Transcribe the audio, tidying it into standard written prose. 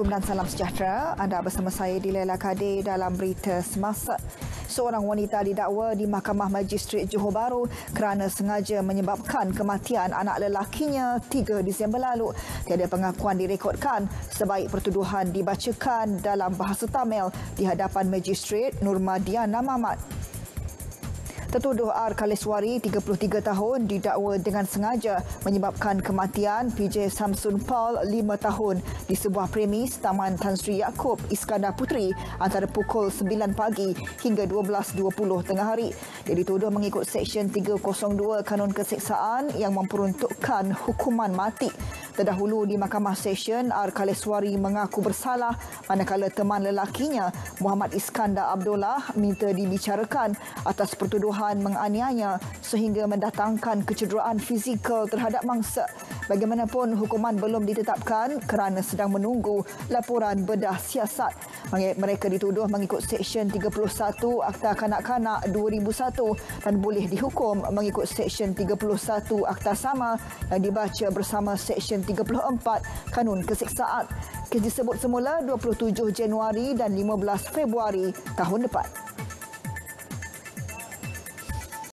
Assalamualaikum dan salam sejahtera. Anda bersama saya di Lelaki dalam berita semasa. Seorang wanita didakwa di Mahkamah Magistrate Johor Bahru kerana sengaja menyebabkan kematian anak lelakinya 3 Disember lalu. Tiada pengakuan direkodkan sebaik pertuduhan dibacakan dalam bahasa Tamil di hadapan Magistrate Nurmadiana Mamat. Tertuduh R. Kaleswari, 33 tahun, didakwa dengan sengaja menyebabkan kematian PJ Samsun Paul, 5 tahun, di sebuah premis Taman Tan Sri Yaakob, Iskandar Puteri antara pukul 9 pagi hingga 12.20 tengah hari. Dia dituduh mengikut Seksyen 302 Kanun Keseksaan yang memperuntukkan hukuman mati. Terdahulu di Mahkamah Session, R. Kaleswari mengaku bersalah manakala teman lelakinya, Muhammad Iskandar Abdullah, minta dibicarakan atas pertuduhan menganiaya sehingga mendatangkan kecederaan fizikal terhadap mangsa. Bagaimanapun, hukuman belum ditetapkan kerana sedang menunggu laporan bedah siasat. Mereka dituduh mengikut Seksyen 31 Akta Kanak-Kanak 2001 dan boleh dihukum mengikut Seksyen 31 Akta Sama yang dibaca bersama Seksyen 34 Kanun Keseksaan. Kes disebut semula 27 Januari dan 15 Februari tahun depan.